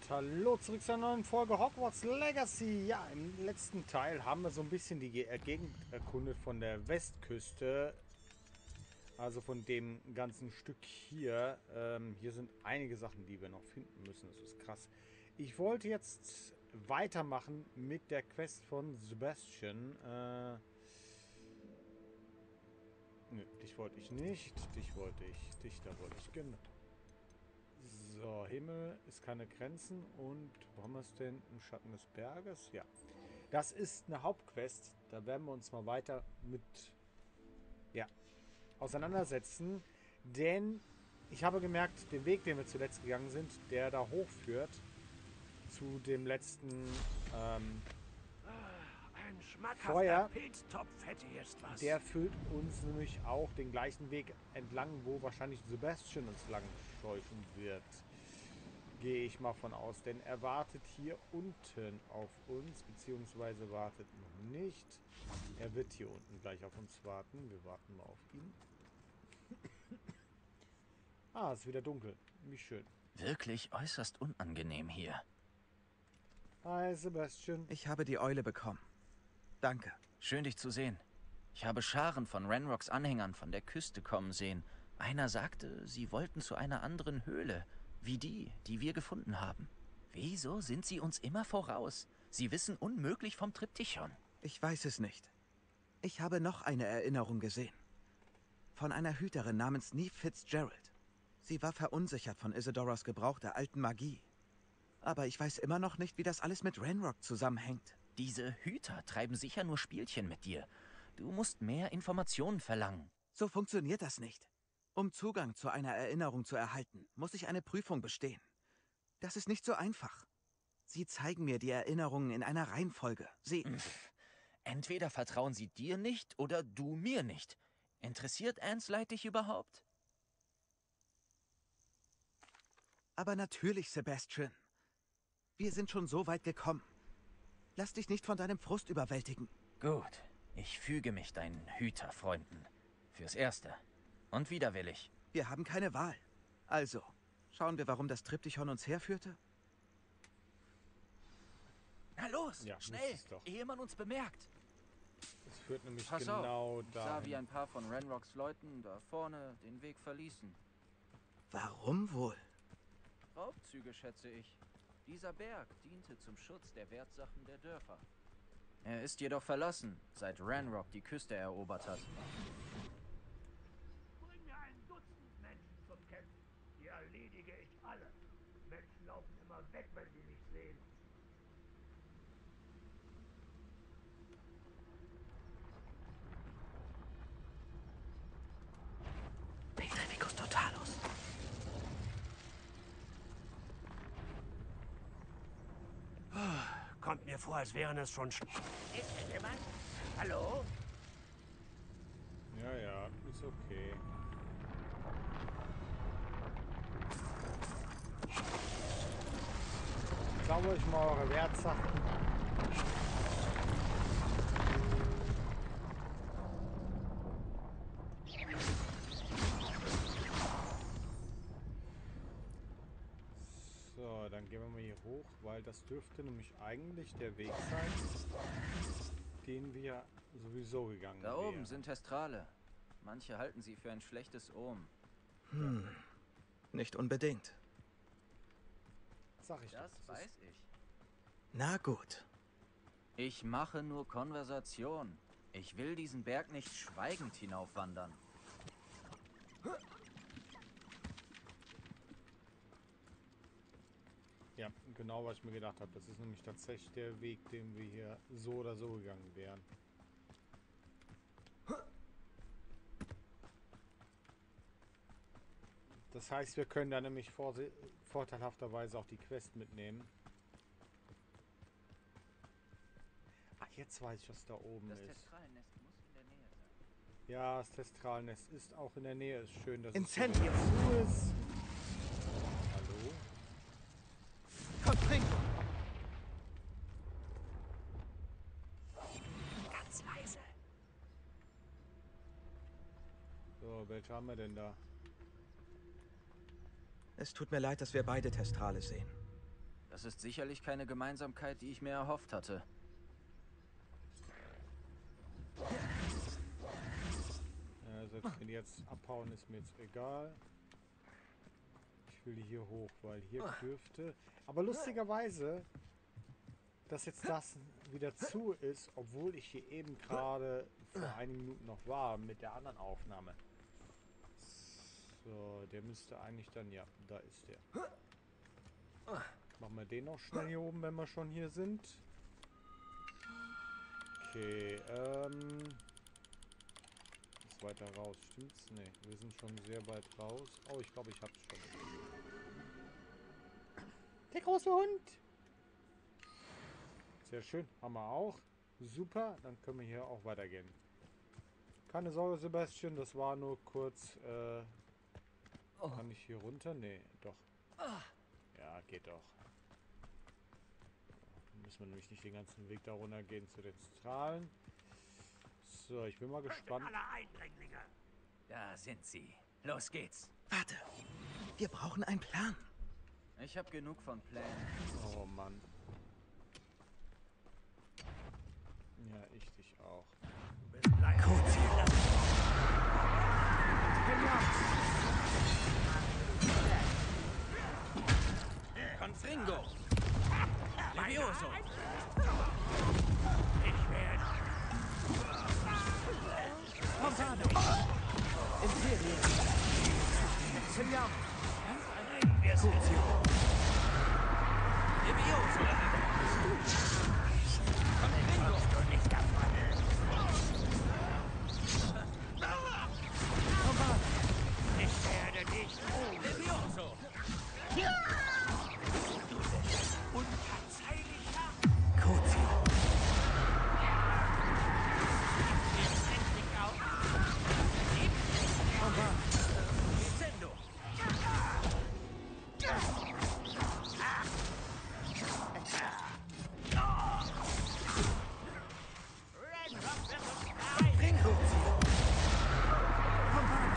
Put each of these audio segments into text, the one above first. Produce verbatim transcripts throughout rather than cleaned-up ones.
hallo zurück zu einer neuen Folge Hogwarts Legacy. Ja, im letzten Teil haben wir so ein bisschen die Ge äh, Gegend erkundet von der Westküste. Also von dem ganzen Stück hier. Ähm, hier sind einige Sachen, die wir noch finden müssen. Das ist krass. Ich wollte jetzt weitermachen mit der Quest von Sebastian. Äh, nö, dich wollte ich nicht. Dich wollte ich. Dich da wollte ich. Genau. So, Himmel ist keine Grenzen. Und wo haben wir es denn? Im Schatten des Berges? Ja. Das ist eine Hauptquest. Da werden wir uns mal weiter mit ja, auseinandersetzen. Denn ich habe gemerkt, den Weg, den wir zuletzt gegangen sind, der da hochführt zu dem letzten ähm, Ein schmackhafter Feuer, Pilztopf hätte jetzt was. der führt uns nämlich auch den gleichen Weg entlang, wo wahrscheinlich Sebastian uns lang scheuchen wird. Gehe ich mal von aus, denn er wartet hier unten auf uns, beziehungsweise wartet noch nicht. Er wird hier unten gleich auf uns warten. Wir warten mal auf ihn. Ah, es ist wieder dunkel. Wie schön. Wirklich äußerst unangenehm hier. Hi, Sebastian. Ich habe die Eule bekommen. Danke. Schön, dich zu sehen. Ich habe Scharen von Ranrocks Anhängern von der Küste kommen sehen. Einer sagte, sie wollten zu einer anderen Höhle, wie die, die wir gefunden haben. Wieso sind sie uns immer voraus? Sie wissen unmöglich vom Triptychon. Ich weiß es nicht. Ich habe noch eine Erinnerung gesehen. Von einer Hüterin namens Neve Fitzgerald. Sie war verunsichert von Isidoras Gebrauch der alten Magie. Aber ich weiß immer noch nicht, wie das alles mit Ranrock zusammenhängt. Diese Hüter treiben sicher nur Spielchen mit dir. Du musst mehr Informationen verlangen. So funktioniert das nicht. Um Zugang zu einer Erinnerung zu erhalten, muss ich eine Prüfung bestehen. Das ist nicht so einfach. Sie zeigen mir die Erinnerungen in einer Reihenfolge. Sie... Entweder vertrauen sie dir nicht oder du mir nicht. Interessiert Anslight dich überhaupt? Aber natürlich, Sebastian. Wir sind schon so weit gekommen. Lass dich nicht von deinem Frust überwältigen. Gut, ich füge mich deinen Hüterfreunden. Fürs Erste. Und widerwillig. Wir haben keine Wahl. Also, schauen wir, warum das Triptychon uns herführte? Na los, Ja, schnell, ist es doch. ehe man uns bemerkt. Es führt nämlich Pass genau auf, ich sah, wie dahin. ein paar von Ranrocks Leuten da vorne den Weg verließen. Warum wohl? Raubzüge, schätze ich. Dieser Berg diente zum Schutz der Wertsachen der Dörfer. Er ist jedoch verlassen, seit Ranrock die Küste erobert hat. Bring mir ein Dutzend Menschen zum Kämpfen. Die erledige ich alle. Menschen laufen immer weg, wenn sie mich sehen. Petrificus Totalus. Kommt mir vor, als wären es schon... Sch ist denn jemand? Hallo? Ja, ja, ist okay. Zauber ich mal eure Wertsachen. So, dann gehen wir mal hier hoch, weil das dürfte nämlich eigentlich der Weg sein, den wir sowieso gegangen Da wären. oben sind Testrale. Manche halten sie für ein schlechtes Ohm. Hm, nicht unbedingt. Sag ich doch, Das das weiß ist, ich. Na gut. Ich mache nur Konversation. Ich will diesen Berg nicht schweigend hinaufwandern. ja, genau, was ich mir gedacht habe. Das ist nämlich tatsächlich der Weg, den wir hier so oder so gegangen wären. Das heißt, wir können da nämlich vorse- vorteilhafterweise auch die Quest mitnehmen. Ach, jetzt weiß ich, was da oben Das ist. Testralnest muss in der Nähe sein. Ja, das Testralnest ist auch in der Nähe. Ist schön, dass Incendium. es so zu ist. Hallo? Komm, Ganz leise. So, welche haben wir denn da? Es tut mir leid, dass wir beide Testrale sehen. Das ist sicherlich keine Gemeinsamkeit, die ich mir erhofft hatte. Ja, selbst wenn die jetzt abhauen, ist mir jetzt egal. Ich will hier hoch, weil hier dürfte... Aber lustigerweise, dass jetzt das wieder zu ist, obwohl ich hier eben gerade vor einigen Minuten noch war mit der anderen Aufnahme. So, der müsste eigentlich dann... Ja, da ist der. Machen wir den noch schnell hier oben, wenn wir schon hier sind. Okay, ähm... ist weiter raus, stimmt's? Ne, wir sind schon sehr weit raus. Oh, ich glaube, ich hab's schon. Der große Hund! Sehr schön, haben wir auch. Super, dann können wir hier auch weitergehen. Keine Sorge, Sebastian, das war nur kurz, äh... kann ich hier runter? Ne, doch. Ja, geht doch. Müssen wir nämlich nicht den ganzen Weg da runter gehen zu den Zentralen. So, ich bin mal gespannt. Alle Eindringlinge. Da sind sie. Los geht's. Warte. Wir brauchen einen Plan. Ich habe genug von Plänen. Oh Mann. Ja, ich dich auch. Bis gleich. Confringo! Levioso! Ich werde. Pompano! Imperium! Exiliam! Cutio! Levioso! Confringo! Du nicht davon. Pompano! Ich werde nicht ruhen. Levioso! Unverzeihlicher. Cutio! Endlich auf. Pompano! Vicendo! Ranrock wird uns frei. Cutio! Pompano!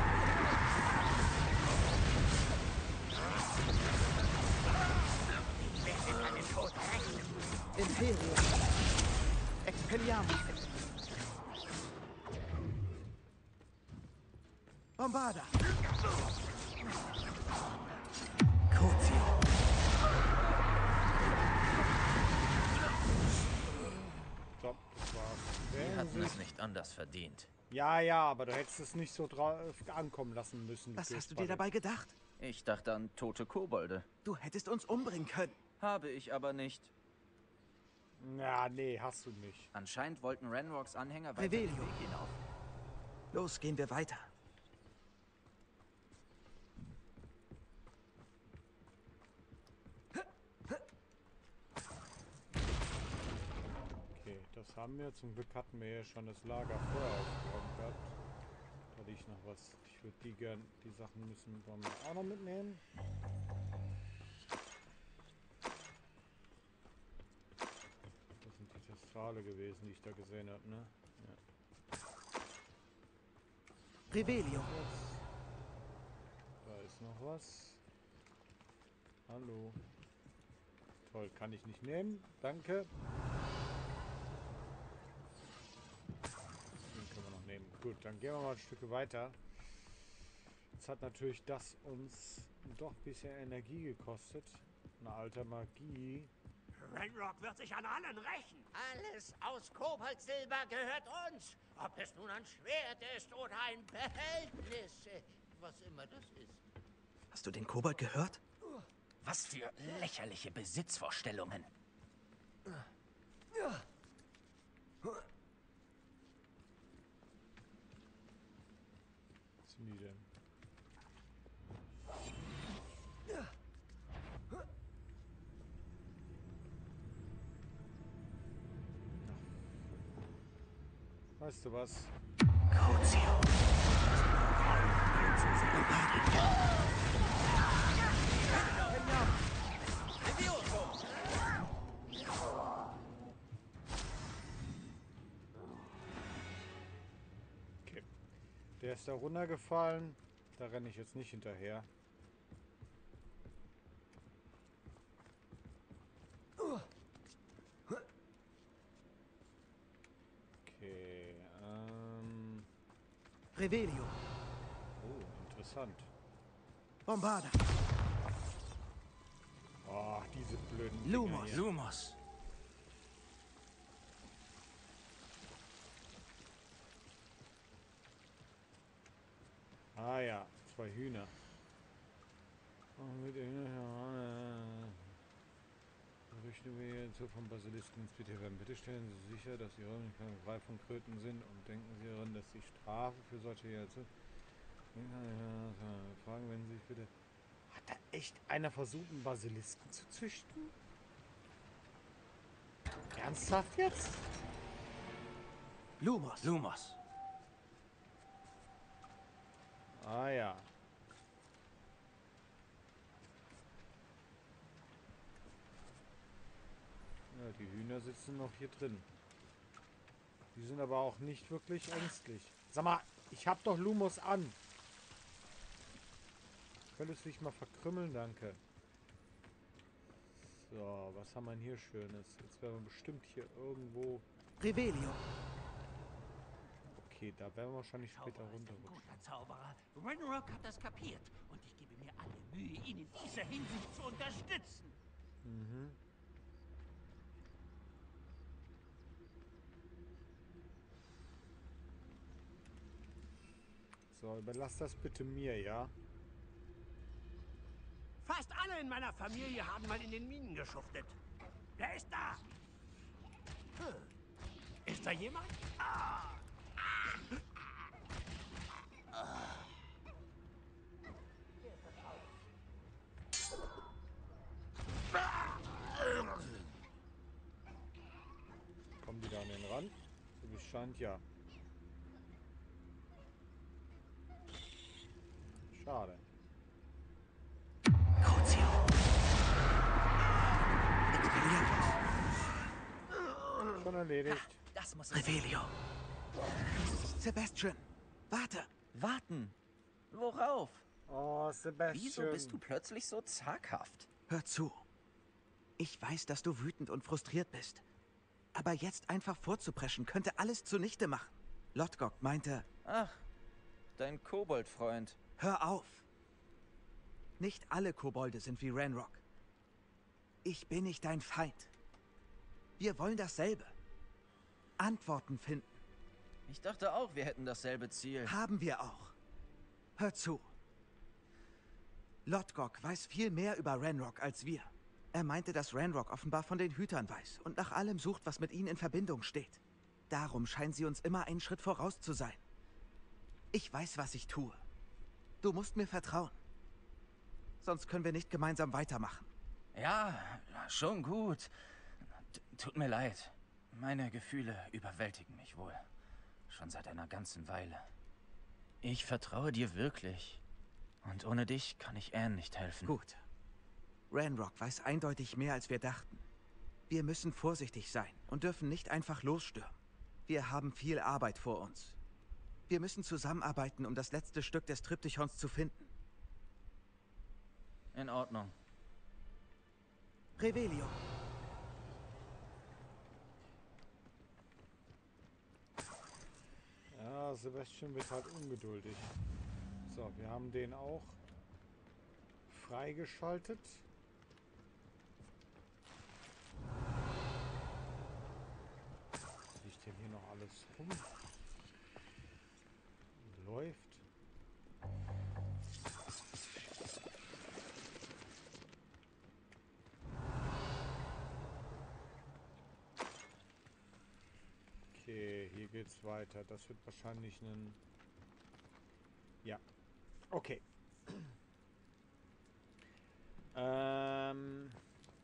Ich werde deinen Tod rächen. Imperium! Expelliarmus! Bombarda! Cutio! So, das war's. Die Wählen hatten Sie- es nicht anders verdient. Ja, ja, aber du hättest es nicht so drauf ankommen lassen müssen. Was hast du dir Kösbari. dabei gedacht? Ich dachte an tote Kobolde. Du hättest uns umbringen können. Habe ich aber nicht. Ja, nee, hast du nicht. Anscheinend wollten Ranrocks Anhänger weiter den Revelio. Weg hinauf. Los, gehen wir weiter. Okay, das haben wir. Zum Glück hatten wir ja schon das Lager vorher aufgeräumt gehabt. Da liegt noch was. Ich würde die gern, die Sachen müssen wir auch noch mitnehmen. Das sind die Testrale gewesen, die ich da gesehen habe, ne? Ja. Revelio. Da ist noch was. Hallo. Toll, kann ich nicht nehmen. Danke. Den können wir noch nehmen. Gut, dann gehen wir mal ein Stück weiter. Jetzt hat natürlich das uns doch ein bisschen Energie gekostet. Eine alte Magie. Ranrock wird sich an allen rächen. Alles aus Koboldsilber gehört uns. Ob es nun ein Schwert ist oder ein Behältnis. äh, Was immer das ist. Hast du den Kobold gehört? Was für lächerliche Besitzvorstellungen. Was sind die denn? Weißt du was? Cutio. Okay. Der ist da runtergefallen. Da renne ich jetzt nicht hinterher. Revelio. Oh, interessant. Bombarda. Oh, diese blöden Lumos. Dinger hier. Lumos. Ah ja, zwei Hühner. Oh, mit den Hühnern. Berichten wir jetzt so vom Basilisken ins Bitte werden. Bitte stellen Sie sicher, dass Sie keine frei von Kröten sind und denken Sie daran, dass die Strafe für solche jetzt. Fragen, wenn Sie sich bitte. Hat da echt einer versucht, einen Basilisken zu züchten? Ernsthaft jetzt? Lumos. Lumos. Ah ja. Ja, die Hühner sitzen noch hier drin. Die sind aber auch nicht wirklich ängstlich. Sag mal, ich hab doch Lumos an. Könntest du dich mal verkrümmeln, danke. So, was haben wir denn hier Schönes? Jetzt werden wir bestimmt hier irgendwo... Revelio. Okay, da werden wir wahrscheinlich später Zauberer ist ein runterrutschen. guter Zauberer. Ranrock hat das kapiert. Und ich gebe mir alle Mühe, ihn in dieser Hinsicht zu unterstützen. Mhm. So, überlass das bitte mir, ja? Fast alle in meiner Familie haben mal in den Minen geschuftet. Wer ist da? Hm. Ist da jemand? Ah. Kommen die da an den Rand? So wie es scheint, ja. Schade. Crucio. Expelliarmus. Schon erledigt. Das muss es sein. Revelio. Sebastian. Warte. Warten. Worauf? Oh, Sebastian. Wieso bist du plötzlich so zaghaft? Hör zu. Ich weiß, dass du wütend und frustriert bist. Aber jetzt einfach vorzupreschen, könnte alles zunichte machen. Lodgok meinte, Ach, dein Koboldfreund. hör auf. Nicht alle Kobolde sind wie Ranrock. Ich bin nicht dein Feind. Wir wollen dasselbe. Antworten finden. Ich dachte auch, wir hätten dasselbe Ziel. Haben wir auch. Hör zu. Lodgok weiß viel mehr über Ranrock als wir. Er meinte, dass Ranrock offenbar von den Hütern weiß und nach allem sucht, was mit ihnen in Verbindung steht. Darum scheinen sie uns immer einen Schritt voraus zu sein. Ich weiß, was ich tue. Du musst mir vertrauen. Sonst können wir nicht gemeinsam weitermachen. Ja, schon gut. T- Tut mir leid. Meine Gefühle überwältigen mich wohl. Schon seit einer ganzen Weile. Ich vertraue dir wirklich. Und ohne dich kann ich Anne nicht helfen. Gut. Ranrock weiß eindeutig mehr, als wir dachten. Wir müssen vorsichtig sein und dürfen nicht einfach losstürmen. Wir haben viel Arbeit vor uns. Wir müssen zusammenarbeiten, um das letzte Stück des Triptychons zu finden. In Ordnung. Revelio. Ja, Sebastian wird halt ungeduldig. So, wir haben den auch freigeschaltet. Was liegt denn hier noch alles rum? Läuft. Okay, hier geht's weiter. Das wird wahrscheinlich ein... Ja. Okay. ähm...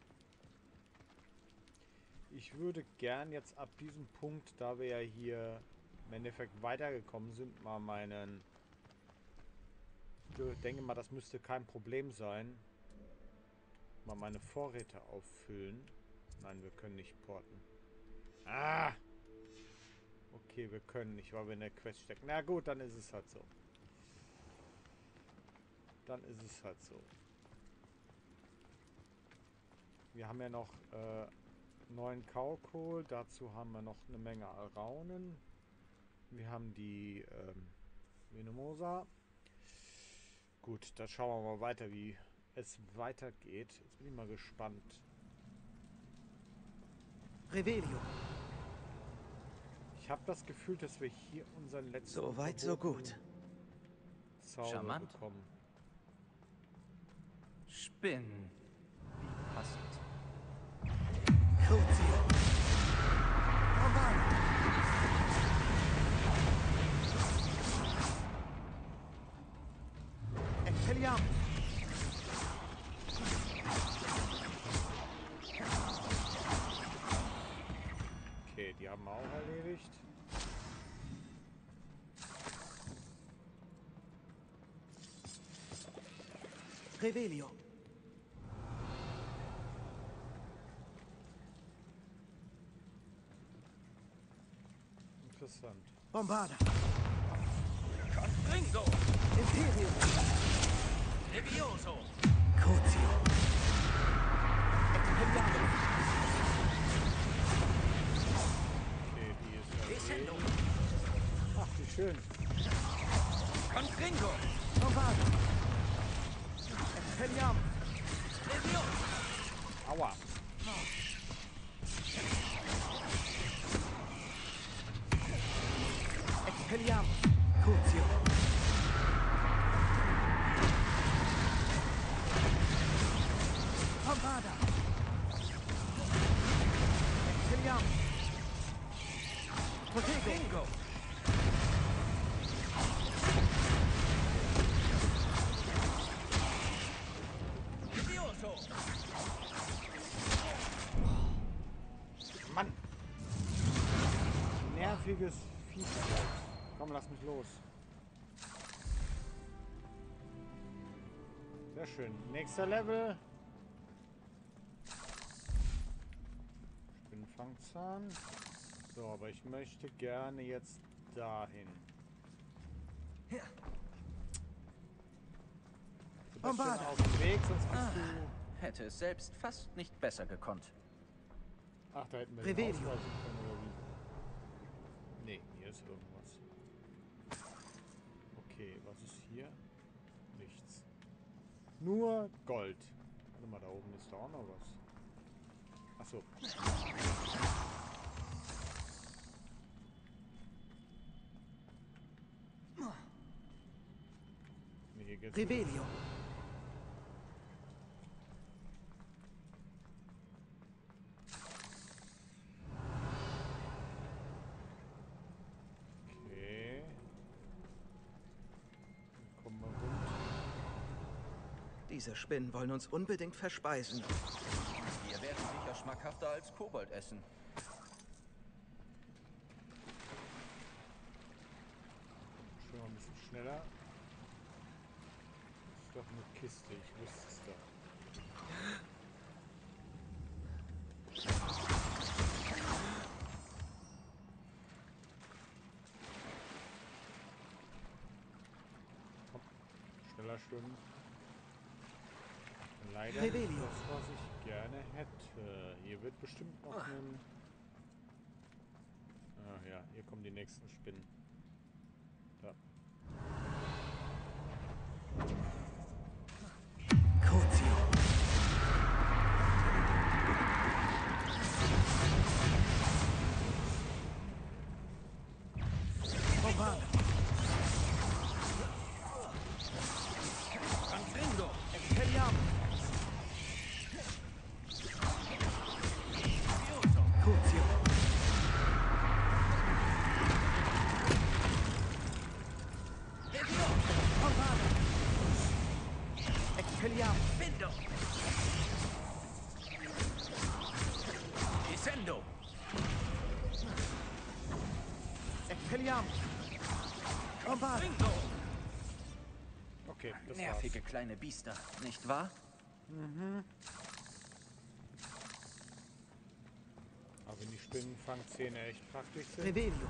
Ich würde gern jetzt ab diesem Punkt, da wir ja hier im Endeffekt weitergekommen sind, mal meinen... Ich denke mal, das müsste kein Problem sein. Mal meine Vorräte auffüllen. Nein, wir können nicht porten. Ah! Okay, wir können nicht, weil wir in der Quest stecken. Na gut, dann ist es halt so. Dann ist es halt so. Wir haben ja noch äh, neuen Kaukohl. Dazu haben wir noch eine Menge Alraunen. Wir haben die ähm, Venomosa. Gut, dann schauen wir mal weiter, wie es weitergeht. Jetzt bin ich mal gespannt. Revelio. Ich habe das Gefühl, dass wir hier unseren letzten So weit, so gut. Zauber Charmant. bekommen. Spinnen. Wie passend. Crucio. Bombada. Expelliarmus. Okay, die haben wir auch erledigt. Revelio. Interessant. Bombada. Confringo. Imperium. Levioso. Crucio. Expelliarmus. Okay, die ist Descendo. erledigt. Ach, wie schön. Confringo. Bombada. Expelliarmus. Levioso. Aua. Expelliarmus. Crucio. Bombada. Expelliarmus. Protego. Levioso. Mann. Nerviges Viech. Komm, lass mich los. Sehr schön. Nächster Level. Spinnenfangzahn. So, aber ich möchte gerne jetzt dahin. Du bist schon auf dem Weg, sonst kriegst du... Hätte es selbst fast nicht besser gekonnt. Ach, da hätten wir den Revelio. ausweichen können, oder wie? Nee, hier ist irgendwas. Okay, was ist hier? Nichts. Nur Gold. Warte mal, da oben ist da auch noch was. Achso. Nee, hier geht's nicht. Revelio. Okay. Dann kommen wir runter. Diese Spinnen wollen uns unbedingt verspeisen. Wir werden sicher schmackhafter als Kobold essen. Schon mal ein bisschen schneller. Das ist doch eine Kiste, ich wusste es doch. Komm, schneller schwimmen. Leider nicht Revelio. das, was ich gerne hätte. Hier wird bestimmt noch ein... Ah ja, hier kommen die nächsten Spinnen. Da. Crucio. Bombada. Confringo. Expelliarmus. Levioso. Crucio. Levioso. Bombada. Expelliarmus. Bindo. Descendo. Expelliarmus. Bombada. Confringo. Okay, das Nervige war's. kleine Biester, nicht wahr? Aber wenn die Spinnenfangzähne echt praktisch sind. Revelio.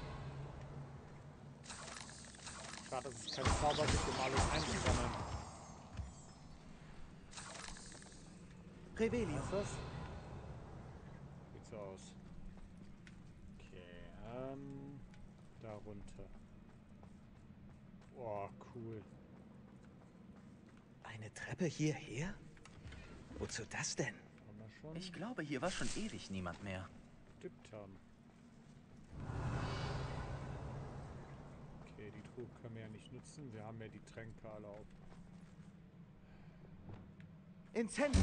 Schade, dass es kein Zauber gibt, um alles einzusammeln. Revelio. Was ist das? Sieht so aus. Okay, ähm... da runter. Oh, cool. Eine Treppe hierher? Wozu das denn? Haben wir schon Ich glaube, hier war schon ewig niemand mehr. getippt haben. Okay, die Truhe können wir ja nicht nutzen. Wir haben ja die Tränke alle auf. Incendio!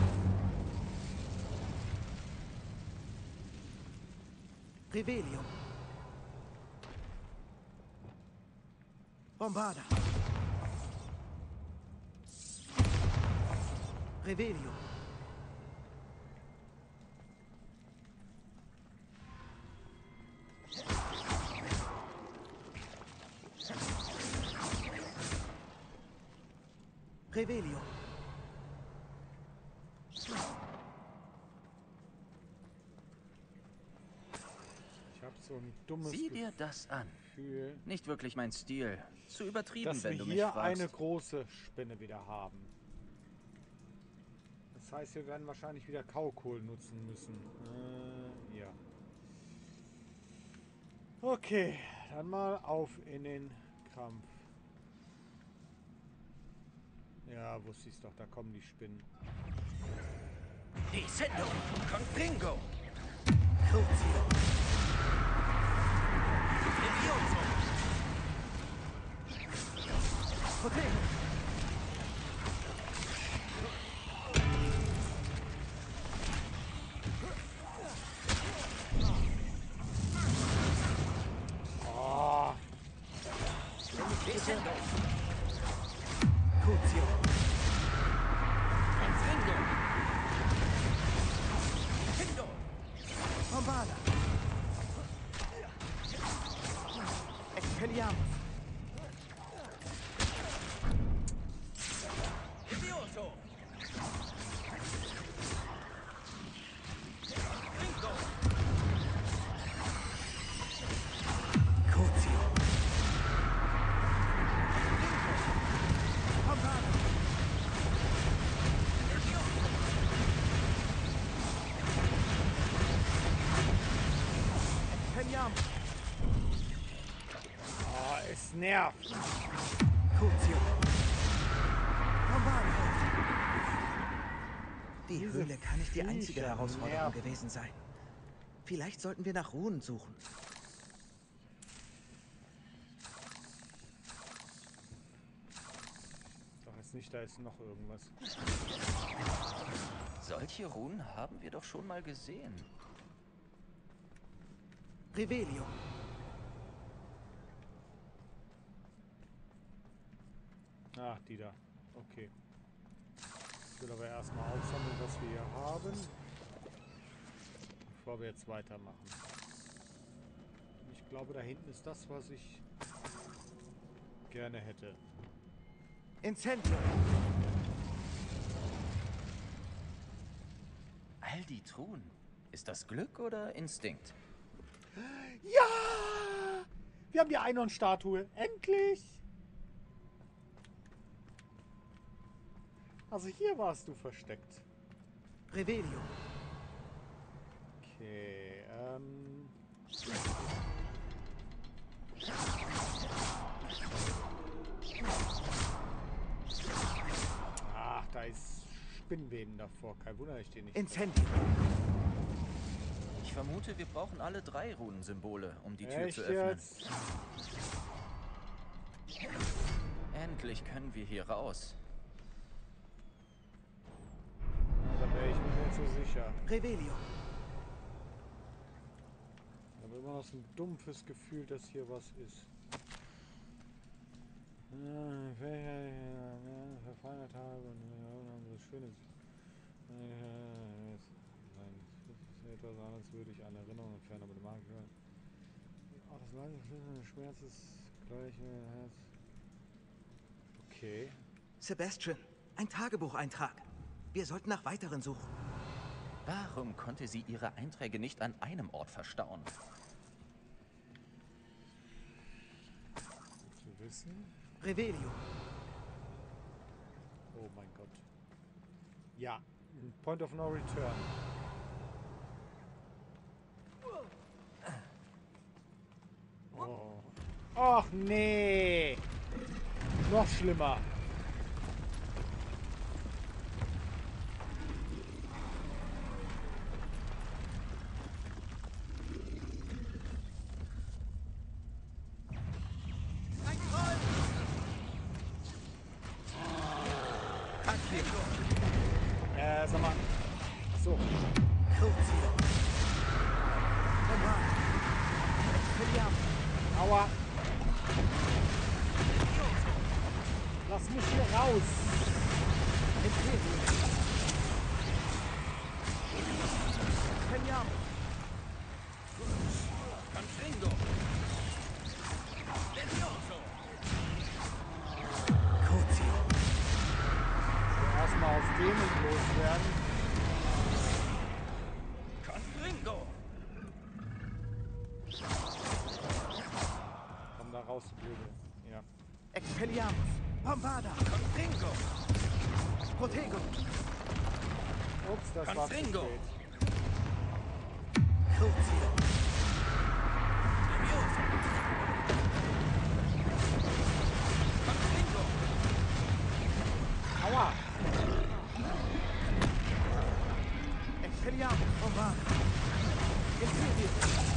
Revelio! Bombarda! Revelio! Revelio! Ich habe so ein dummes Sieh dir das an. Gefühl, Nicht wirklich mein Stil. Zu übertrieben, dass wenn wir du mich hier fragst. eine große Spinne wieder haben. Das heißt, wir werden wahrscheinlich wieder Kaukohl nutzen müssen. Äh, ja. Okay, dann mal auf in den Kampf. Ja, wusste ich's doch, da kommen die Spinnen. Descendo con Gringo. Crucio! Levioso. Protego! Oh, Descendo Crucio! con Gringo. Hindo. Bombarda! Expelliarmus! Levioso. Gringo. Crucio! Bombarda! Levioso. Expelliarmus! oh, es nervt. Crucio! Bombarda! Die Diese Höhle kann nicht die einzige Viecher Herausforderung nerven. gewesen sein. Vielleicht sollten wir nach Runen suchen. Doch jetzt nicht, da ist noch irgendwas. Solche Runen haben wir doch schon mal gesehen. Revelio! Ach, die da. Okay. Ich will aber erstmal aufsammeln, was wir hier haben. Bevor wir jetzt weitermachen. Ich glaube, da hinten ist das, was ich gerne hätte. Incendio! All die Truhen. Ist das Glück oder Instinkt? Ja! Wir haben die Einhornstatue. Endlich! Also hier warst du versteckt. Revelio! Okay, ähm... Ach, da ist Spinnweben davor. Kein Wunder, ich den nicht. Incendio! Ich vermute, wir brauchen alle drei Runensymbole, um die Tür Echt zu öffnen. jetzt? Endlich können wir hier raus. Da wäre ich mir nicht so sicher. Revelio! Ich habe immer noch so ein dumpfes Gefühl, dass hier was ist. Verfeinert habe und das Schöne ist. Etwas anderes würde ich eine Erinnerung entfernen, aber der Magen hören. Auch das leise Flüstern des Schmerzes gleich Herz. Okay. Sebastian, ein Tagebucheintrag. Wir sollten nach weiteren suchen. Warum konnte sie ihre Einträge nicht an einem Ort verstauen? Gut zu wissen. Revelio! Oh mein Gott. Ja, Point of No Return. Oh. Ach nee! Noch schlimmer. Äh, sag mal. So. Aua. Lass mich hier raus. Erstmal auf Dämon loswerden. Komm da raus, du Blöde. Ja. Expelliarmus! Bombada! Confringo! Protego! Ups, das war zu spät. Crucio! Aua! Expelliarmus! Bombada! Incendio!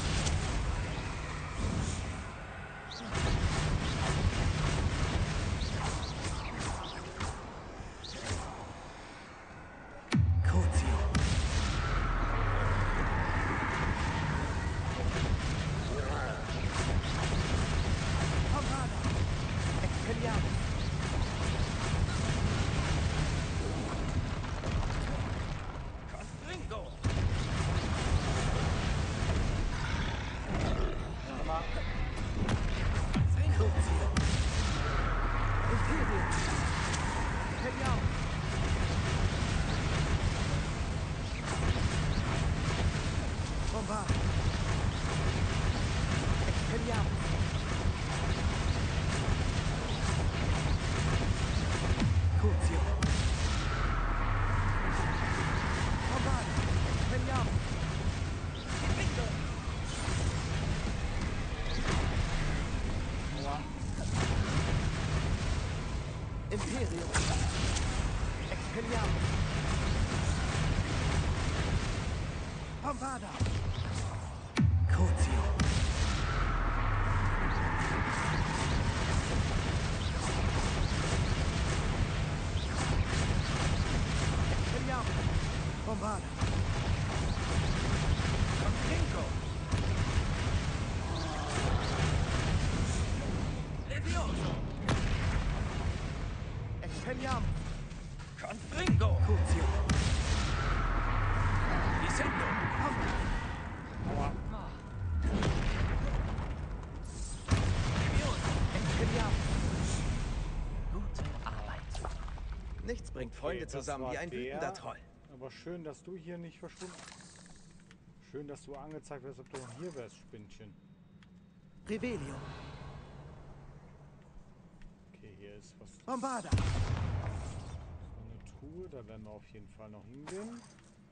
Imperium! Expelliarmus! Bombada! Crucio! Expelliarmus! Bombada! Confringo! Levioso! Expelliarmus! Confringo! Crucio! Dicendo! Aua. Levioso! Expelliarmus! Gute Arbeit. Nichts bringt Okay, Freunde das zusammen war wie ein der. wütender Troll. Aber schön, dass du hier nicht verschwunden bist. Schön, dass du angezeigt wirst, ob du noch hier wärst, Spinnchen. Revelio! Okay, hier ist was. Bombada! So eine Truhe, da werden wir auf jeden Fall noch hingehen.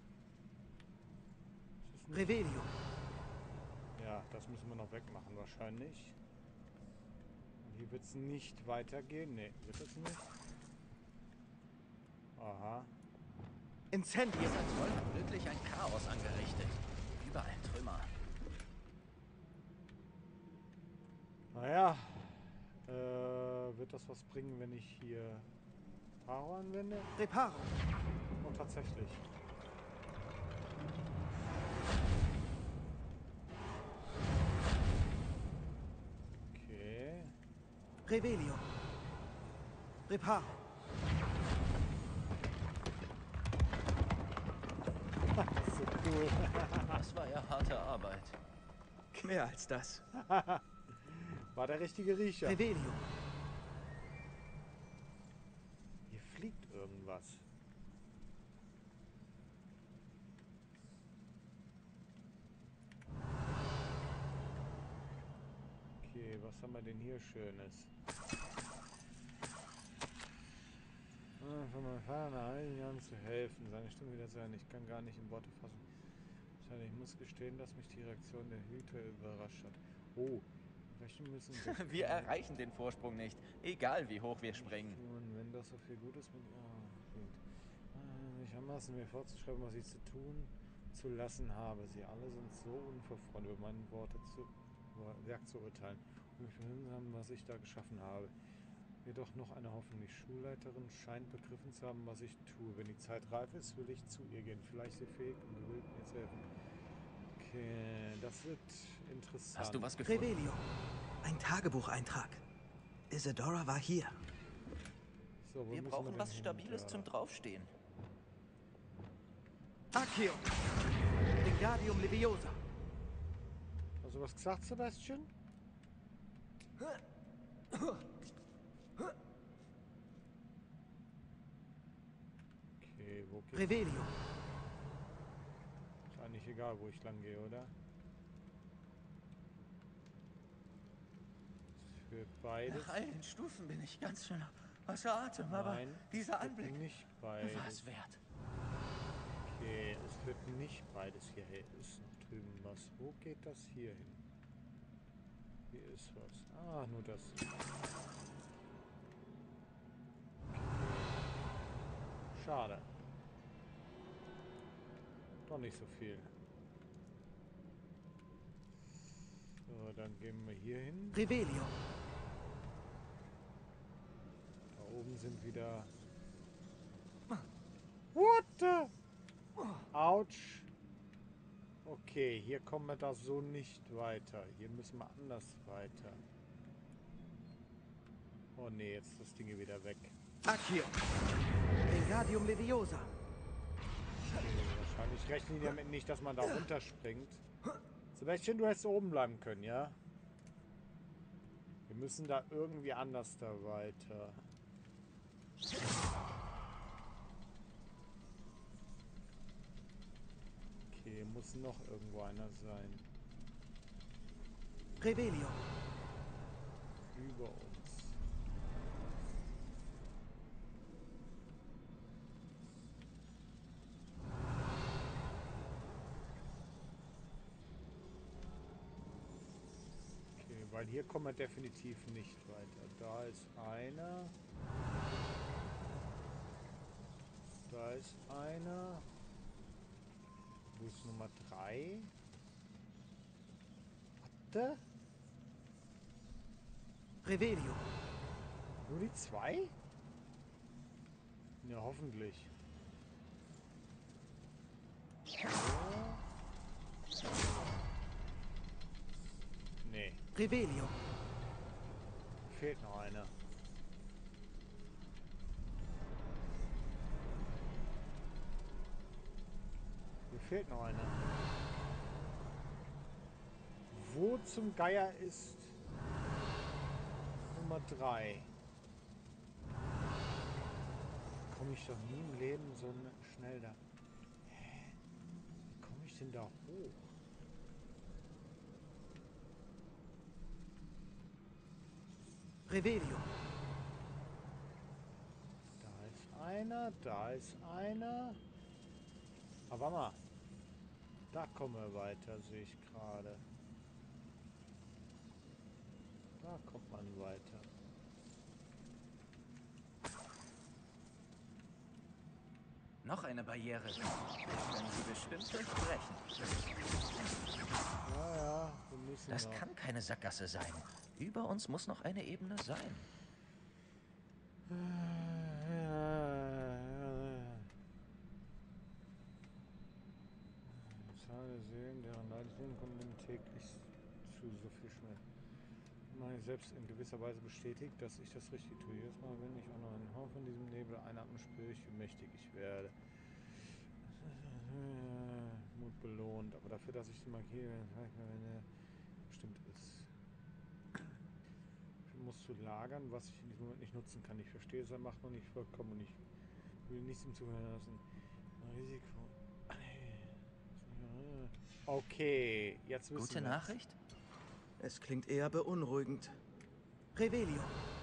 Das ist nicht- Revelio! Ja, das müssen wir noch wegmachen wahrscheinlich. Und hier wird es nicht weitergehen. Ne, wird es nicht. Aha. Incendio! Dieser Troll hat wirklich ein Chaos angerichtet. Überall Trümmer. Naja. Äh, wird das was bringen, wenn ich hier Paro anwende? Reparo! Oh, tatsächlich. Okay. Revelio! Reparo! Das ist so cool. Das war ja harte Arbeit. Mehr als das. War der richtige Riecher. Revelio! Hier fliegt irgendwas. Okay, was haben wir denn hier Schönes? Ah, von meinem Vater nach all den Jahren zu helfen. Seine Stimme wieder sein. Ich kann gar nicht in Worte fassen. Ich muss gestehen, dass mich die Reaktion der Hüter überrascht hat. Oh, Rechnen müssen. Wir erreichen den Vorsprung nicht, egal wie hoch wir springen. Und wenn das so viel Gutes mit. Ah, gut. Ah, ich anmaßen mir vorzuschreiben, was ich zu tun, zu lassen habe. Sie alle sind so unverfreundet, über meine Worte zu Werk zu urteilen. Und mich verhindern haben, was ich da geschaffen habe. Jedoch noch eine Hoffnung. Die Schulleiterin scheint begriffen zu haben, was ich tue. Wenn die Zeit reif ist, will ich zu ihr gehen. Vielleicht ist sie fähig und gewillt, mir zu helfen. Okay, das wird interessant. Hast du was gefunden? Revelio. Ein Tagebucheintrag. Isadora war hier. So, wo Wir müssen brauchen denn was hin? Stabiles Da. zum Draufstehen. Accio. Wingardium Leviosa. Hast du was gesagt, Sebastian? Okay, wo geht's? Revelio. Ist eigentlich egal, wo ich lang gehe, oder? Für beides. Nach all den Stufen bin ich ganz schön außer Atem, aber Nein, dieser es wird Anblick nicht war beides. es wert. Okay, es wird nicht beides hier. Hey, ist noch drüben was. Wo geht das hier hin? Hier ist was. Ah, nur das. Schade. Doch nicht so viel. So, dann gehen wir hier hin. Revelio. Da oben sind wieder... What the... Autsch. Okay, hier kommen wir da so nicht weiter. Hier müssen wir anders weiter. Oh nee, jetzt ist das Ding hier wieder weg. Accio. Wingardium Leviosa. Okay, wahrscheinlich rechnen die damit nicht, dass man da runterspringt. Sebastian, du hättest oben bleiben können, ja? Wir müssen da irgendwie anders da weiter. Okay, muss noch irgendwo einer sein. Revelio. Über uns. Okay, weil hier kommen wir definitiv nicht weiter. Da ist einer. Da ist einer. Wo ist Nummer drei? Warte. Revelio. Nur die zwei? Ja, hoffentlich. So. Nee, Revelio. fehlt noch einer. Hier fehlt noch einer. Wo zum Geier ist Nummer drei? Komme ich doch nie im Leben so schnell da. Hä? Wie komme ich denn da hoch? Revelio. Da ist einer, da ist einer. Aber warte mal. Da kommen wir weiter, sehe ich gerade. Da kommt man weiter. Noch eine Barriere. Wir können sie bestimmt durchbrechen. Ja, ja, wir müssen Das noch. kann keine Sackgasse sein. Über uns muss noch eine Ebene sein. Zahle sehen, deren Leidenschaft kommt dem täglich zu so viel Schmerz. Meine selbst in gewisser Weise bestätigt, dass ich das richtig tue. Jedes Mal, wenn ich auch noch einen Hauch von diesem Nebel einatme, spüre ich, wie mächtig ich werde. Mut belohnt, aber dafür, dass ich die markiere, zeigt mir, wenn er bestimmt ist. Ich muss zu lagern, was ich in diesem Moment nicht nutzen kann. Ich verstehe es, er macht noch nicht vollkommen und ich will nichts ihm zuhören lassen. Risiko. Okay, jetzt wissen Gute wir's. Nachricht? Es klingt eher beunruhigend. Revelio.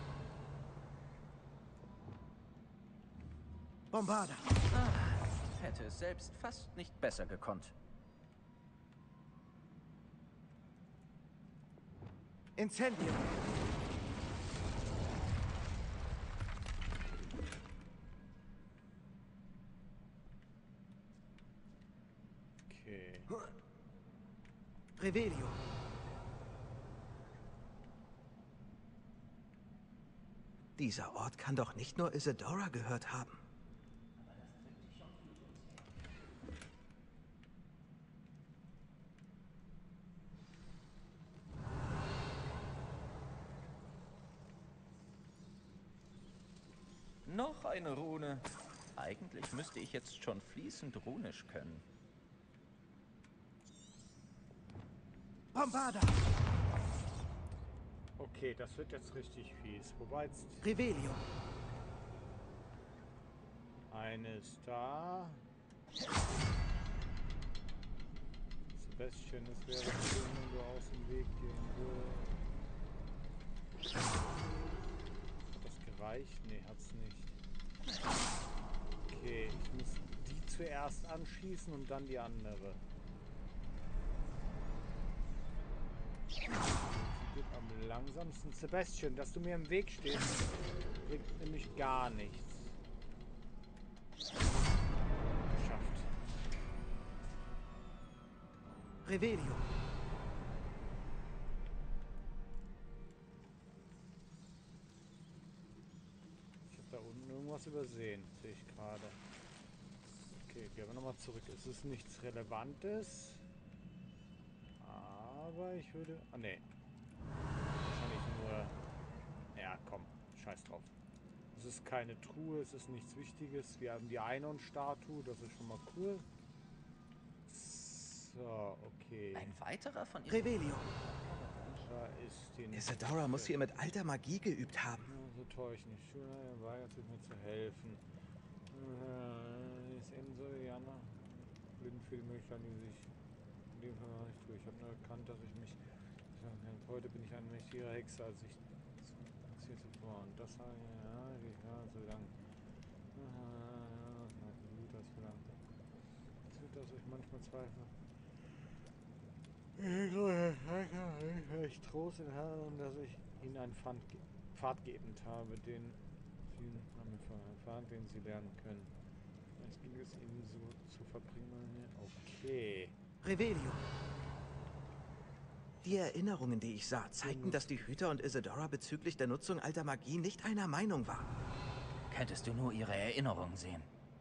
Bombarda. Ah, hätte es selbst fast nicht besser gekonnt. Incendio. Okay. Revelio. Dieser Ort kann doch nicht nur Isidora gehört haben. Noch eine Rune. Eigentlich müsste ich jetzt schon fließend runisch können. Bombarda. Okay, das wird jetzt richtig fies. Wobei jetzt Revelio. eine ist da. Sebastian, es wäre schön, wenn du aus dem Weg gehen würdest. Hat das gereicht? Nee, hat's nicht. Okay, ich muss die zuerst anschießen und dann die andere. Sie geht am langsamsten. Sebastian, dass du mir im Weg stehst, bringt nämlich gar nichts. Geschafft. Revelio. Ich habe da unten irgendwas übersehen, sehe ich gerade. Okay, gehen wir nochmal zurück. Es ist nichts Relevantes. Aber ich würde... Ah, ne. Wahrscheinlich nur... Ja, komm. Scheiß drauf. Es ist keine Truhe, es ist nichts Wichtiges. Wir haben die Einhorn-Statue, das ist schon mal cool. So, okay. Ein weiterer von ihren... Revelio. Da ist die... Isidora muss hier mit alter Magie geübt haben. Ja, so täuschen. Die Schüler weigert sich mir zu helfen. Äh, ist eben so, Jana. Blind für die Möglichkeiten, die sich in dem Fall noch nicht tue. Ich habe nur erkannt, dass ich mich... Heute bin ich ein mächtiger Hexer, als ich erzählte vor. Und das habe ich, ja, ja, so lang. Gut, das verlangt. Tut, dass ich manchmal zweifle. Ich Trost in Herrn und dass ich ihnen einen Pfad, Pfad gebend habe, den sie Pfad, den sie lernen können. Vielleicht ging es ihnen so zu verbringen. Okay. Revelio. Die Erinnerungen, die ich sah, zeigten, dass die Hüter und Isidora bezüglich der Nutzung alter Magie nicht einer Meinung waren. Könntest du nur ihre Erinnerungen sehen.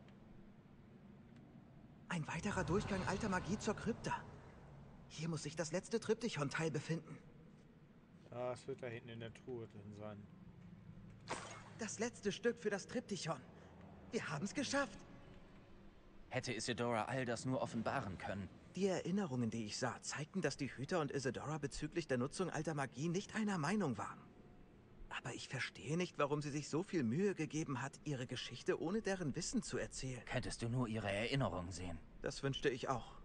Ein weiterer Durchgang alter Magie zur Krypta. Hier muss sich das letzte Triptychon-Teil befinden. Das wird da hinten in der Truhe drin sein. Das letzte Stück für das Triptychon. Wir haben es geschafft. Hätte Isidora all das nur offenbaren können. Die Erinnerungen, die ich sah, zeigten, dass die Hüter und Isidora bezüglich der Nutzung alter Magie nicht einer Meinung waren. Aber ich verstehe nicht, warum sie sich so viel Mühe gegeben hat, ihre Geschichte ohne deren Wissen zu erzählen. Könntest du nur ihre Erinnerungen sehen. Das wünschte ich auch.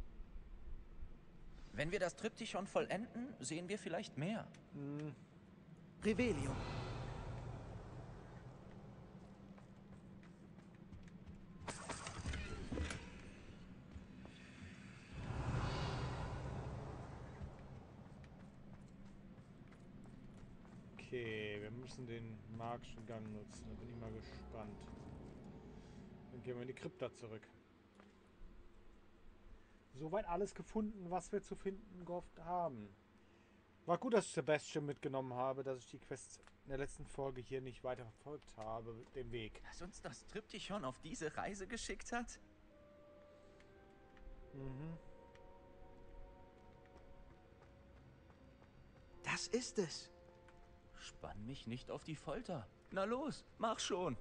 Wenn wir das Triptychon vollenden, sehen wir vielleicht mehr. Hm. Revelio. Okay, wir müssen den magischen Gang nutzen. Da bin ich mal gespannt. Dann gehen wir in die Krypta zurück. Soweit alles gefunden, was wir zu finden gehofft haben. War gut, dass ich Sebastian mitgenommen habe, dass ich die Quest in der letzten Folge hier nicht weiter verfolgt habe, den Weg. Dass uns das Triptychon auf diese Reise geschickt hat? Mhm. Das ist es. Spann mich nicht auf die Folter. Na los, mach schon.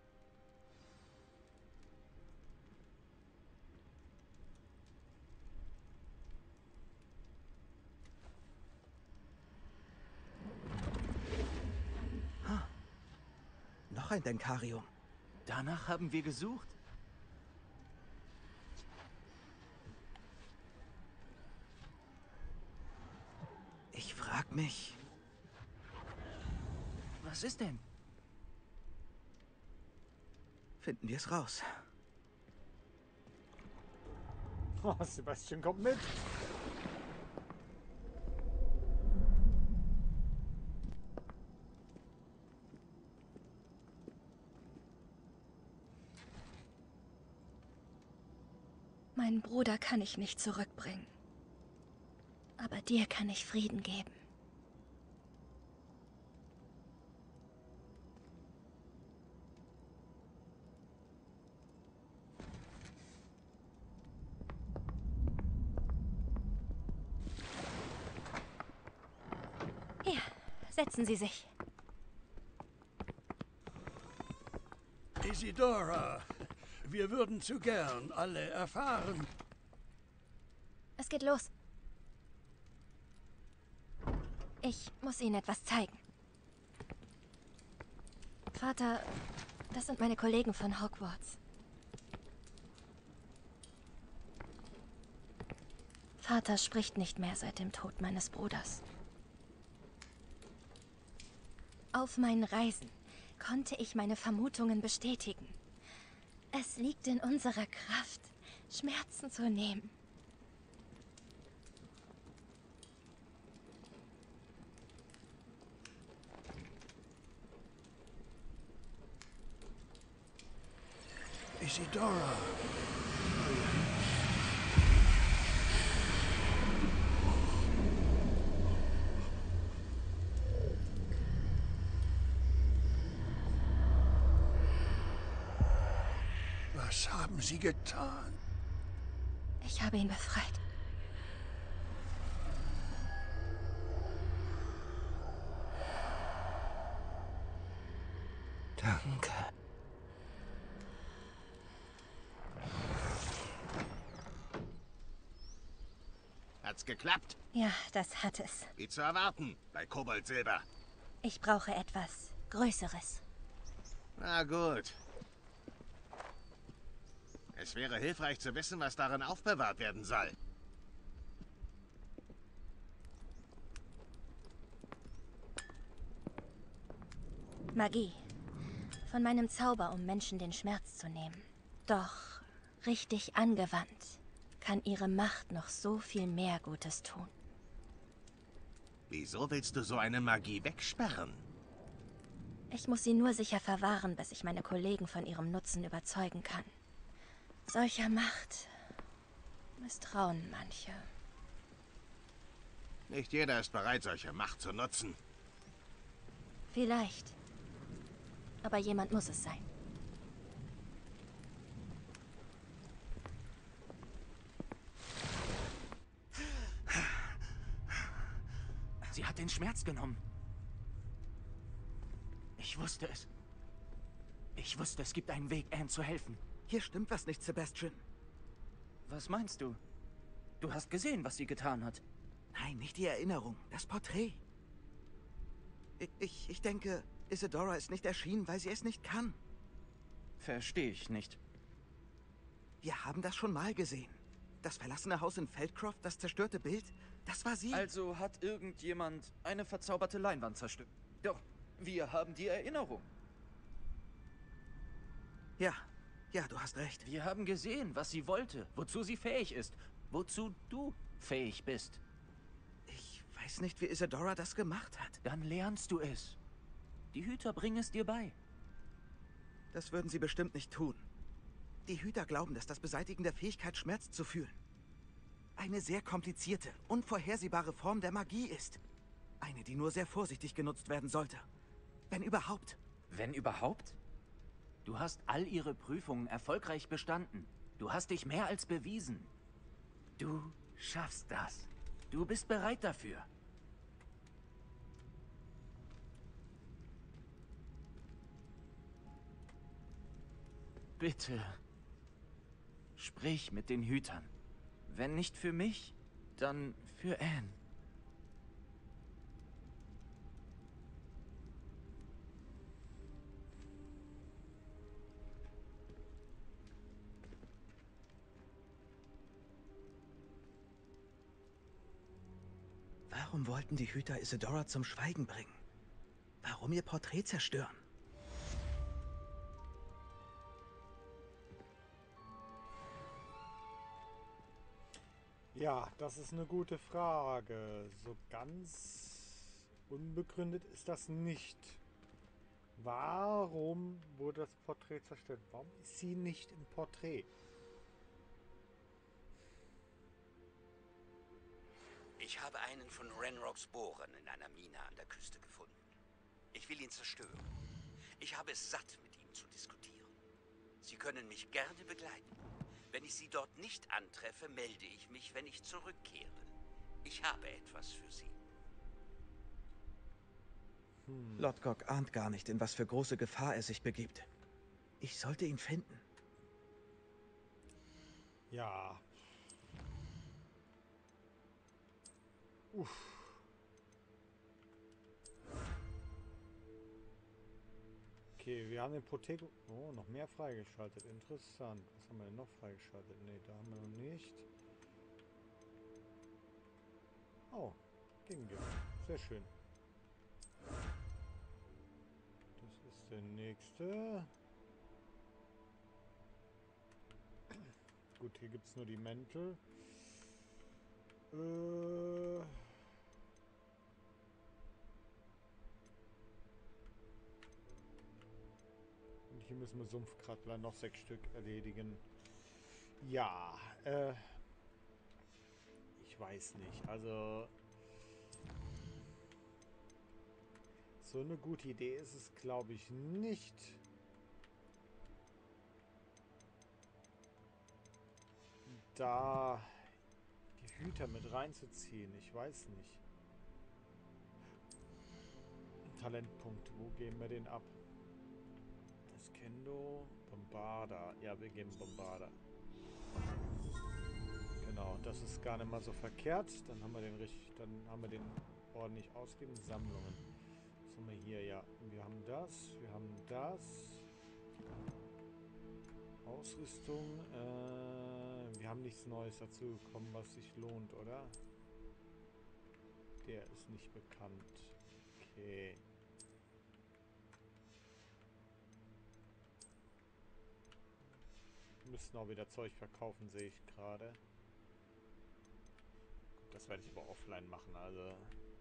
Noch ein Denkarium. Danach haben wir gesucht. Ich frag mich... Was ist denn? Finden wir es raus. Oh, Sebastian kommt mit. Meinen Bruder kann ich nicht zurückbringen. Aber dir kann ich Frieden geben. Hier, setzen Sie sich. Isidora, wir würden zu gern alle erfahren. Es geht los. Ich muss Ihnen etwas zeigen. Vater, das sind meine Kollegen von Hogwarts. Vater spricht nicht mehr seit dem Tod meines Bruders. Auf meinen Reisen konnte ich meine Vermutungen bestätigen. Es liegt in unserer Kraft, Schmerzen zu nehmen. Isidora. Was haben Sie getan? Ich habe ihn befreit. Danke. Hat's geklappt? Ja, das hat es. Wie zu erwarten, bei Kobold Silber. Ich brauche etwas Größeres. Na gut. Es wäre hilfreich zu wissen, was darin aufbewahrt werden soll. Magie. Von meinem Zauber, um Menschen den Schmerz zu nehmen. Doch richtig angewandt kann ihre Macht noch so viel mehr Gutes tun. Wieso willst du so eine Magie wegsperren? Ich muss sie nur sicher verwahren, bis ich meine Kollegen von ihrem Nutzen überzeugen kann. Solcher Macht misstrauen manche. Nicht jeder ist bereit, solche Macht zu nutzen. Vielleicht. Aber jemand muss es sein. Sie hat den Schmerz genommen. Ich wusste es. Ich wusste, es gibt einen Weg, Anne zu helfen. Hier stimmt was nicht, Sebastian. Was meinst du? Du hast gesehen, was sie getan hat. Nein, nicht die Erinnerung, das Porträt. Ich, ich, ich denke, Isidora ist nicht erschienen, weil sie es nicht kann. Verstehe ich nicht. Wir haben das schon mal gesehen. Das verlassene Haus in Feldcroft, das zerstörte Bild, das war sie. Also hat irgendjemand eine verzauberte Leinwand zerstört. Doch, wir haben die Erinnerung. Ja, ja, du hast recht. Wir haben gesehen, was sie wollte, wozu sie fähig ist, wozu du fähig bist. Ich weiß nicht, wie Isidora das gemacht hat. Dann lernst du es. Die Hüter bringen es dir bei. Das würden sie bestimmt nicht tun. Die Hüter glauben, dass das Beseitigen der Fähigkeit, Schmerz zu fühlen, eine sehr komplizierte, unvorhersehbare Form der Magie ist. Eine, die nur sehr vorsichtig genutzt werden sollte. Wenn überhaupt. Wenn überhaupt? Du hast all ihre Prüfungen erfolgreich bestanden. Du hast dich mehr als bewiesen. Du schaffst das. Du bist bereit dafür. Bitte. Sprich mit den Hütern. Wenn nicht für mich, dann für Anne. Warum wollten die Hüter Isidora zum Schweigen bringen? Warum ihr Porträt zerstören? Ja, das ist eine gute Frage. So ganz unbegründet ist das nicht. Warum wurde das Porträt zerstört? Warum ist sie nicht im Porträt? von Ranrocks Bohren in einer Mine an der Küste gefunden. Ich will ihn zerstören. Ich habe es satt, mit ihm zu diskutieren. Sie können mich gerne begleiten. Wenn ich Sie dort nicht antreffe, melde ich mich, wenn ich zurückkehre. Ich habe etwas für Sie. Hm. Lodgok ahnt gar nicht, in was für große Gefahr er sich begibt. Ich sollte ihn finden. Ja. Uff. Okay, wir haben den Protego... Oh, noch mehr freigeschaltet. Interessant. Was haben wir denn noch freigeschaltet? Ne, da haben wir noch nicht. Oh, Gegengift. Sehr schön. Das ist der nächste. Gut, hier gibt es nur die Mäntel. Äh... Hier müssen wir Sumpfkrabbler noch sechs Stück erledigen. Ja, äh... ich weiß nicht. Also... so eine gute Idee ist es, glaube ich, nicht. Da... die Hüter mit reinzuziehen. Ich weiß nicht. Talentpunkt. Wo geben wir den ab? Kendo, Bombarda. Ja, wir geben Bombarda. Genau, das ist gar nicht mal so verkehrt. Dann haben wir den richtig, dann haben wir den ordentlich ausgegeben. Sammlungen. Was haben wir hier? Ja, wir haben das, wir haben das. Ausrüstung. Äh, wir haben nichts Neues dazu bekommen, was sich lohnt, oder? Der ist nicht bekannt. Okay. Müssen auch wieder Zeug verkaufen, sehe ich gerade. Das werde ich aber offline machen, also.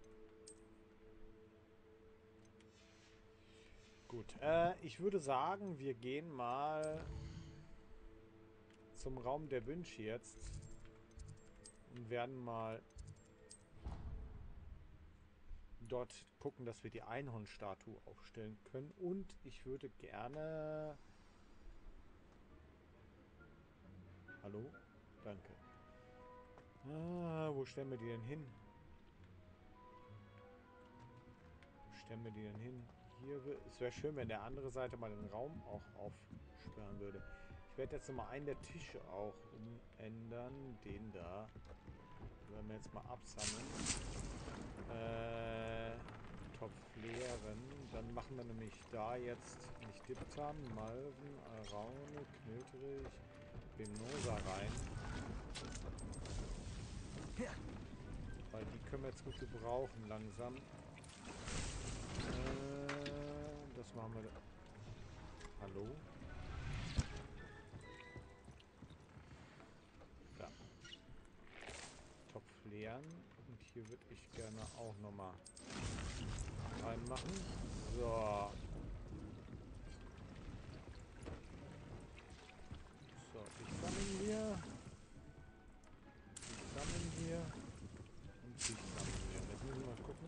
Gut, äh, ich würde sagen, wir gehen mal zum Raum der Wünsche jetzt und werden mal dort gucken, dass wir die Einhornstatue aufstellen können. Und ich würde gerne... Hallo? Danke. Ah, wo stellen wir die denn hin? Wo stellen wir die denn hin? Hier, es wäre schön, wenn der andere Seite mal den Raum auch aufsperren würde. Ich werde jetzt nochmal einen der Tische auch umändern. Den da. Den werden wir jetzt mal absammeln. Äh, Topf leeren. Dann machen wir nämlich da jetzt nicht Diptam, Malven, Araune, Knöterich, Benosa rein. Weil die können wir jetzt gut gebrauchen langsam. Äh, das machen wir. Hallo? Da. Topf leeren. Und hier würde ich gerne auch nochmal reinmachen. So. So, ich sammeln wir. Ich sammeln wir. Und ich sammeln wir. Jetzt müssen wir mal gucken.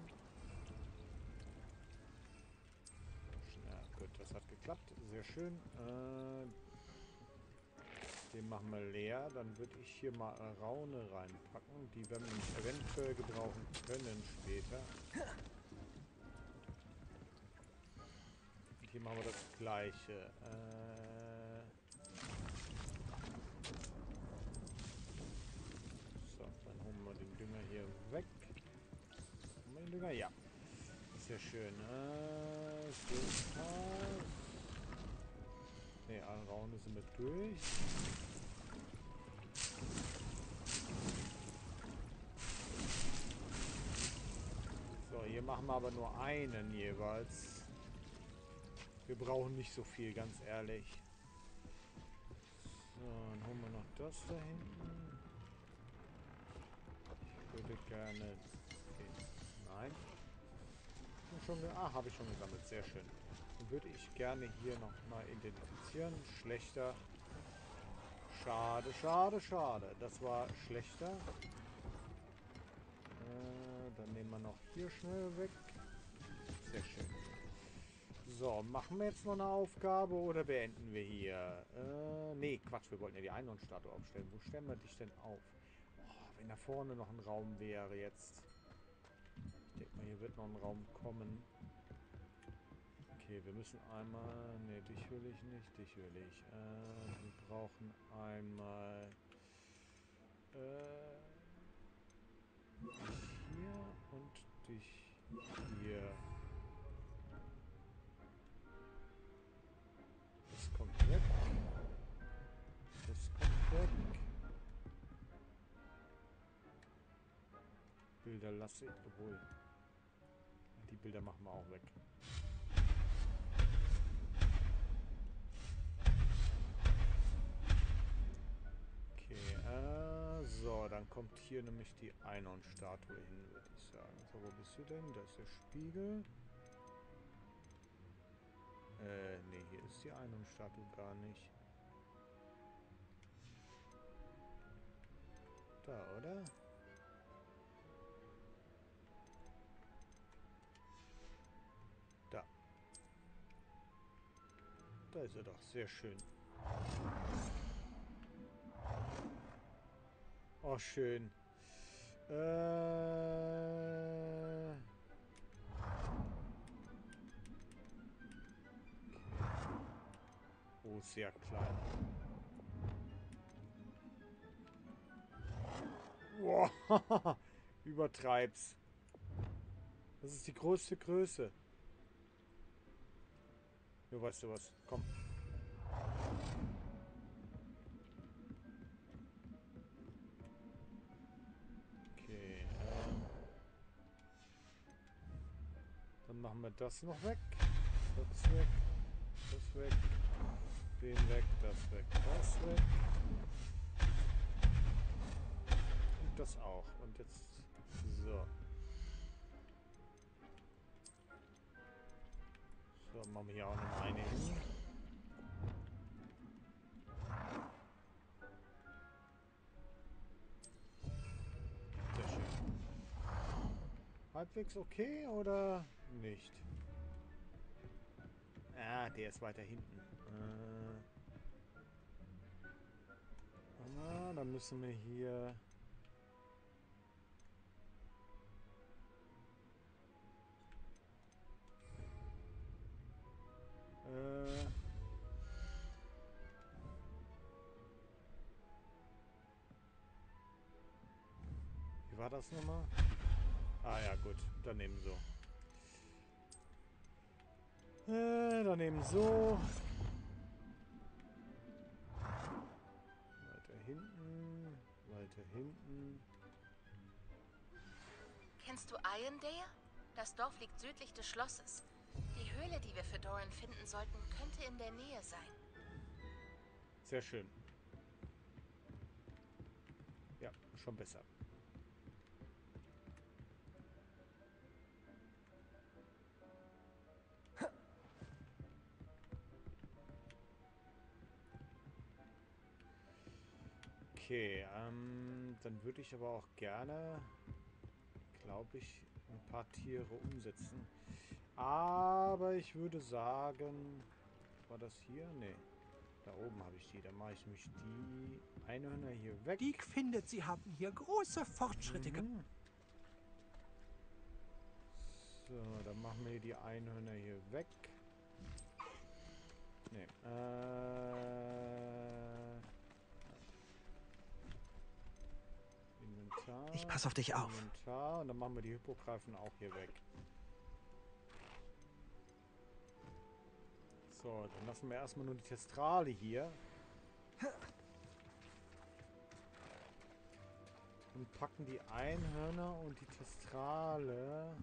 Ja, gut, das hat geklappt. Sehr schön. Äh, den machen wir leer. Dann würde ich hier mal Raune reinpacken. Die werden wir eventuell gebrauchen können später. Und hier machen wir das gleiche. Äh, so, dann holen wir den Dünger hier weg. Haben wir den Dünger? Ja. Sehr schön. Äh, ne, alle Raune sind wir durch. So, hier machen wir aber nur einen jeweils. Wir brauchen nicht so viel, ganz ehrlich. So, dann holen wir noch das da hinten. Ich würde gerne den... Nein. Schon ah, habe ich schon gesammelt. Sehr schön. Dann würde ich gerne hier noch mal identifizieren. Schlechter. Schade, schade, schade. Das war schlechter. Äh, dann wir noch hier schnell weg. Sehr schön. So, machen wir jetzt noch eine Aufgabe oder beenden wir hier? Äh, nee, Quatsch, wir wollten ja die Einhornstatue aufstellen. Wo stellen wir dich denn auf? Oh, wenn da vorne noch ein Raum wäre jetzt. Ich denke mal, hier wird noch ein Raum kommen. Okay, wir müssen einmal... Ne, dich will ich nicht, dich will ich. Äh, wir brauchen einmal... Äh, dich hier und dich hier. Das kommt weg. Das kommt weg. Bilder lasse ich... Obwohl... Die Bilder machen wir auch weg. Okay, äh, so, dann kommt hier nämlich die Einhornstatue hin, würde ich sagen. So, wo bist du denn? Da ist der Spiegel. Äh, nee, hier ist die Einhornstatue gar nicht. Da, oder? Da. Da ist er doch, sehr schön. Oh, schön. Äh... Oh, sehr klein. Wow, übertreib's. Das ist die größte Größe. Ja, weißt du was? Komm. Okay. Ähm. Dann machen wir das noch weg. Das weg. Das weg. Den weg. Das weg. Das weg. Und das auch. Und jetzt... So. So, machen wir hier auch noch eine hin. Sehr schön. Halbwegs okay oder nicht? Ah, der ist weiter hinten. Äh. Ah, dann müssen wir hier... Äh... Wie war das nochmal? Ah ja, gut. Daneben so. Äh, daneben so. Weiter hinten. Weiter hinten. Kennst du Irondale? Das Dorf liegt südlich des Schlosses. Die Höhle, die wir für Doran finden sollten, könnte in der Nähe sein. Sehr schön. Ja, schon besser. Okay, ähm, dann würde ich aber auch gerne, glaube ich, ein paar Tiere umsetzen. Aber ich würde sagen, war das hier? Nee. Da oben habe ich die. Dann mache ich nämlich die Einhörner hier weg. Dick findet, sie haben hier große Fortschritte gemacht. Mhm. So, dann machen wir hier die Einhörner hier weg. Nee. Äh... Inventar. Ich passe auf dich auf. Inventar. Und dann machen wir die Hippogreifen auch hier weg. So, dann lassen wir erstmal nur die Testrale hier. Und packen die Einhörner und die Testrale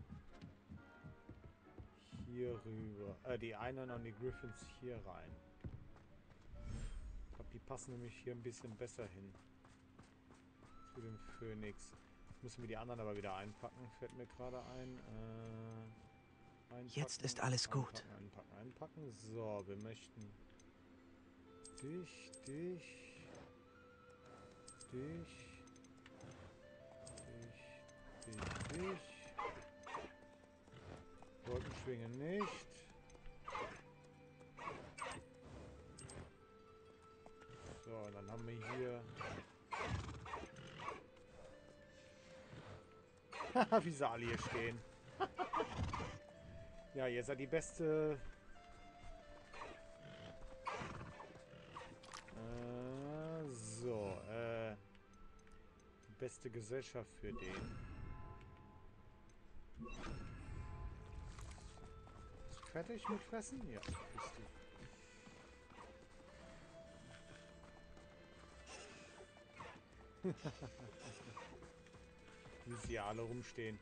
hier rüber. Äh, die Einhörner und die Griffins hier rein. Ich glaube, die passen nämlich hier ein bisschen besser hin. Zu dem Phönix. Jetzt müssen wir die anderen aber wieder einpacken. Fällt mir gerade ein. Äh, einpacken, Jetzt ist alles gut. Einpacken, einpacken, einpacken. So, wir möchten dich, dich, dich, dich, dich, dich. Schwingen nicht. So, dann haben wir hier... Haha, wie sie alle hier stehen. Ja, ihr seid die beste... Äh, so, äh... die beste Gesellschaft für den. Ist fertig mit Fressen? Ja, bist du. Wie sie ja alle rumstehen.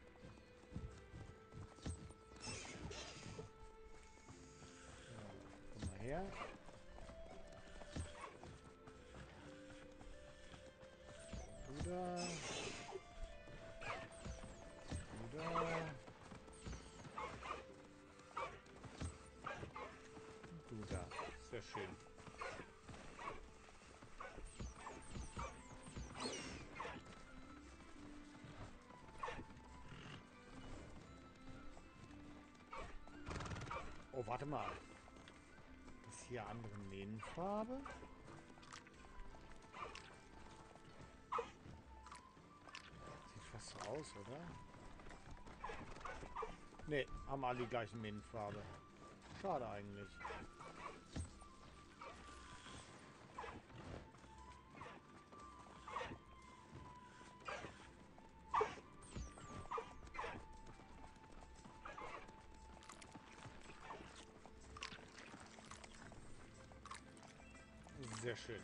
Ja, komm mal her. Du da. Du da. Du da. Sehr schön. Oh, warte mal. Ist hier andere Mähnenfarbe? Sieht fast so aus, oder? Ne, haben alle die gleichen Mähnenfarbe. Schade eigentlich. Sehr schön.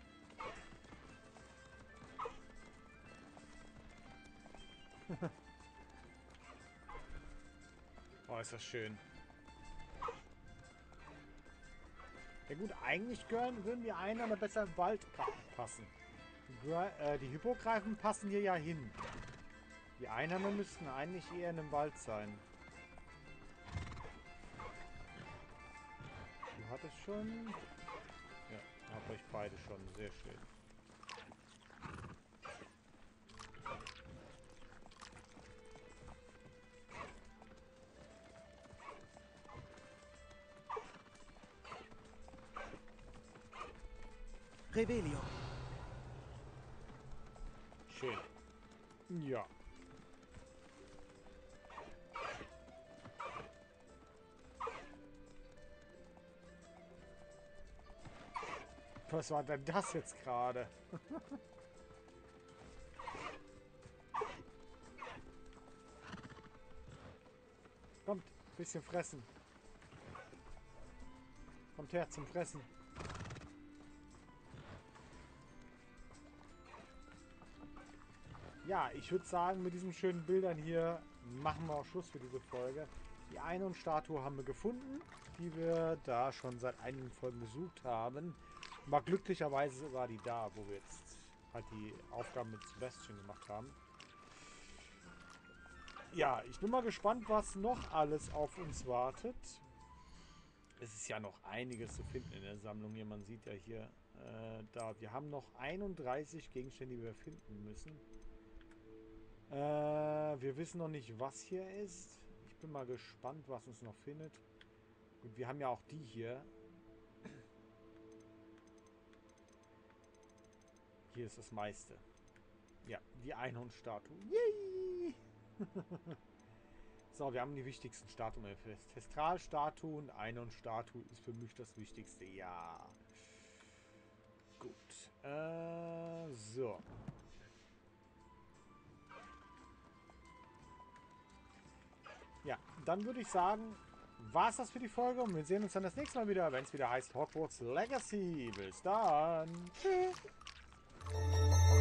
Oh, ist das schön. Ja gut, eigentlich gehören, würden die Einhörner besser im Wald passen. Die, äh, die Hippogreifen passen hier ja hin. Die Einhörner müssten eigentlich eher in einem Wald sein. Du hattest schon... Ja, habt euch beide schon. Sehr schön. Revelio. Schön. Ja. Was war denn das jetzt gerade? Kommt, bisschen fressen. Kommt her zum Fressen. Ja, ich würde sagen, mit diesen schönen Bildern hier machen wir auch Schluss für diese Folge. Die Einhornstatue haben wir gefunden, die wir da schon seit einigen Folgen besucht haben. War glücklicherweise war die da, wo wir jetzt halt die Aufgaben mit Sebastian gemacht haben. Ja, ich bin mal gespannt, was noch alles auf uns wartet. Es ist ja noch einiges zu finden in der Sammlung hier. Man sieht ja hier, äh, da wir haben noch einunddreißig Gegenstände, die wir finden müssen. Äh, wir wissen noch nicht, was hier ist. Ich bin mal gespannt, was uns noch findet. Gut, wir haben ja auch die hier. Hier ist das meiste. Ja, die Einhornstatue. Yay! So, wir haben die wichtigsten Statuen. Testralstatue und Einhornstatue ist für mich das Wichtigste. Ja. Gut. Äh, so. Ja, dann würde ich sagen, war es das für die Folge und wir sehen uns dann das nächste Mal wieder, wenn es wieder heißt Hogwarts Legacy. Bis dann. Tschüss.